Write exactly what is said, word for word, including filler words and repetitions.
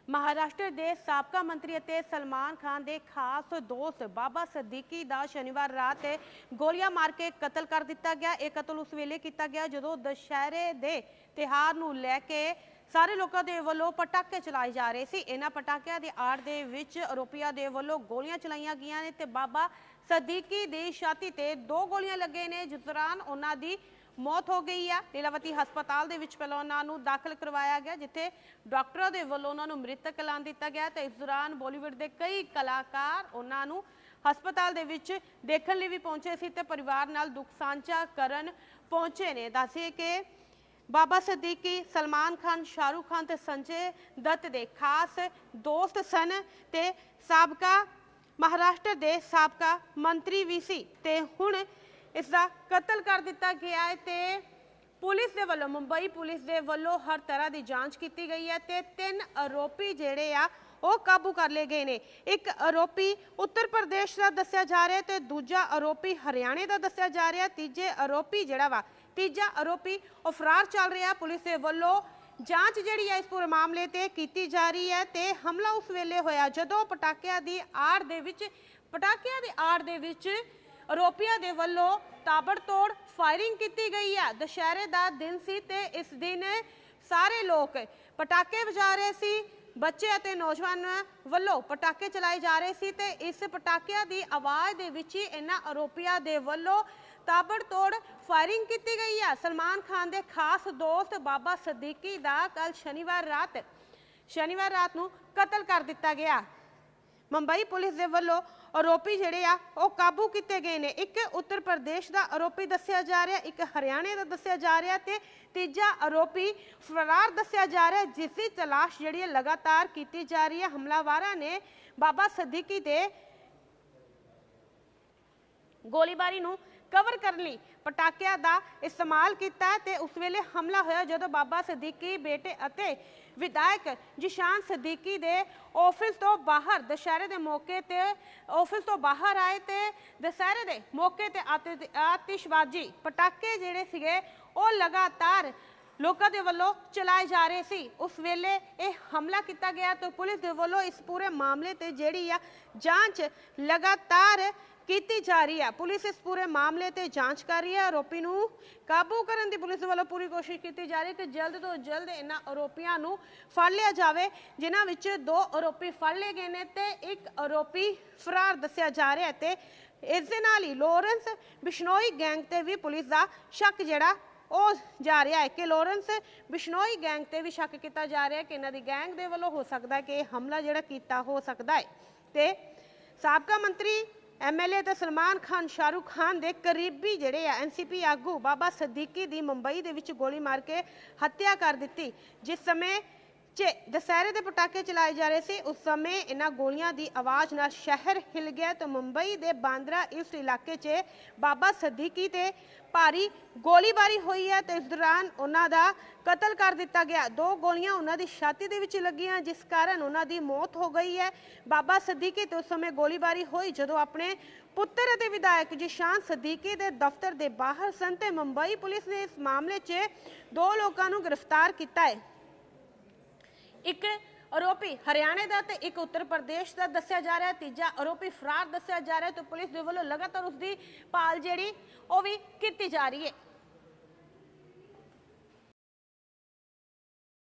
महाराष्ट्र के साबका मंत्री सलमान खान के खास दोस्त बाबा सदीकी का शनिवार रात गोलियां मार के कतल कर दिता गया। यह कतल उस वेले किया गया जो दशहरे के त्योहार को लैके सारे लोगों के वालों पटाके चलाए जा रहे थे। इन्होंने पटाकिया की आड़ के आरोपियों के वालों गोलियां चलाइया गई ने ते बाबा सदीकी की छाती ते दो गोलियां लगे ने, जिस दौरान उन्होंने मौत हो गई है। लीलावती हस्पताल दे विच पहले उन्होंने दाखिल करवाया गया, जिथे डॉक्टरों के वालों उन्होंने मृतक ऐलान दिता गया। तो इस दौरान बॉलीवुड के कई कलाकार उन्होंने हस्पताल दे विच देखने लिए भी पहुंचे सी ते परिवार नाल दुख साझा करन पहुंचे ने। दसिए कि बाबा सदीकी सलमान खान, शाहरुख खान ते संजय दत्त के खास दोस्त सन ते साबका महाराष्ट्र के साबका मंत्री भी सी ते हुण इसका कतल कर दिता गया है। ते पुलिस के वालों मुंबई पुलिस के वालों हर तरह की जांच की गई है ते तीन आरोपी जेड़े आ वो काबू कर ले गए ने। एक आरोपी उत्तर प्रदेश का दस्या जा रहा है तो दूजा आरोपी हरियाणे का दस्या जा रहा है। तीजे आरोपी जेड़ा वा तीजा आरोपी वो फरार चल रहा। पुलिस के वालों जांच जिहड़ी है इस पूरे मामले ते की जा रही है। ते हमला उस वेले होया जदों पटाकिया की आड़ दे विच पटाकिया की आड़ दे विच आरोपियों के वालों ताबड़तोड़ फायरिंग की गई है। दशहरे का दिन सी ते इस दिन सारे लोग पटाके बजा रहे सी, बच्चे और नौजवान वालों पटाके चलाए जा रहे सी ते इस पटाकिया की आवाज़ दे विच ही इन्हां आरोपियों के वालों ताबड़तोड़ फायरिंग की गई है। सलमान खान के खास दोस्त बाबा सदीकी का कल शनिवार रात शनिवार रात को कतल कर दिता गया। मुंबई पुलिस के वालों आरोपी जिहड़े आ वो काबू किए गए हैं। एक उत्तर प्रदेश का आरोपी दस्या जा रहा, एक हरियाणे का दस्या जा रहा ते तीजा आरोपी फरार दस्या जा रहा, जिसकी तलाश जिहड़ी लगातार की जा रही है। हमलावारां ने बाबा सदीकी दे गोलीबारी नूं कवर करने लई पटाकिया का इस्तेमाल किया ते उस वेले हमला होया जदों बाबा सदीकी बेटे अते विधायक जिशान सदीकी दे ऑफिस तो बाहर दशहरे के मौके ते ऑफिस तो बाहर आए ते दशहरे के मौके ते आतिशबाजी पटाके जिहड़े सीगे वो लगातार लोगों के वालों चलाए जा रहे सी। उस वेले ये हमला किया गया तो पुलिस के वालों इस पूरे मामले ते जिहड़ी आ जांच लगातार की जा रही है। पुलिस इस पूरे मामले ते जांच कर रही है। आरोपी नूं काबू करने की पुलिस वालों पूरी कोशिश की जा रही है कि जल्द तो जल्द इन्हां आरोपियों नूं फड़ लिया जाए, जिन्हां विच दो आरोपी फड़ लिए गए ने ते एक आरोपी फरार दस्या जा रहा है। ते इस दे नाल ही लॉरेंस बिश्नोई गैंग ते भी पुलिस का शक जिहड़ा वो जा रहा है कि लॉरेंस बिश्नोई गैंग ते भी शक किया जा रहा है कि इन्हां दी गैंग दे वालों हो सकता है कि हमला जिहड़ा कीता हो सकता है। ते साबका मंत्री एम एल ए तो सलमान खान, शाहरुख खान के करीबी जिहड़े एन सी पी आगू बाबा सदीकी की मुंबई दे विच गोली मार के हत्या कर दी। जिस समय च दशहरे के पटाके चलाए जा रहे थे उस समय इन्हां गोलियां की आवाज़ नाल शहर हिल गया। तो मुंबई के बांद्रा ईस्ट इलाके च बाबा सदीकी ते भारी गोलीबारी हुई है। तो इस दौरान उन्हां दा कतल कर दिता गया। दो गोलियां उन्हां दी छाती दे विच लगियां, जिस कारण उन्हां दी मौत हो गई है। बाबा सदीकी तो उस समय गोलीबारी हुई जदों अपने पुत्र ते विधायक जिशान सदीकी दे दफ्तर के बाहर सन। ते मुंबई पुलिस ने इस मामले च दो लोगों को गिरफ्तार किया है। एक आरोपी हरियाणे का तो एक उत्तर प्रदेश का दस्या जा रहा है, तीजा आरोपी फरार दस्या जा रहा है। तो पुलिस के वालों लगातार उसकी भाल जिहड़ी वो भी की जा रही है।